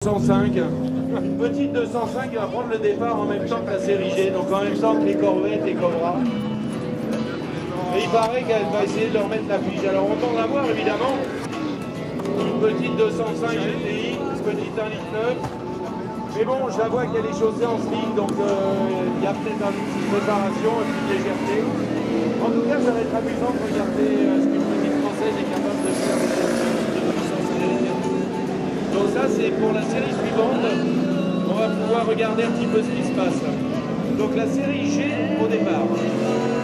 205. Une petite 205 qui va prendre le départ en même temps que la série G, donc en même temps que les Corvettes et Cobra. Et il paraît qu'elle va essayer de leur mettre la fiche. Alors on tente à voir évidemment. Une petite 205 GTI, une petite 1,9 litre. Mais bon, je la vois qu'elle est chaussée en slick, donc il y a peut-être un outil de préparation, une petite légèreté. En tout cas, ça va être amusant de regarder ce qu'une petite française est capable de faire avec cette puissance américaine. Donc ça, c'est pour la série suivante. On va pouvoir regarder un petit peu ce qui se passe. Donc la série G au départ.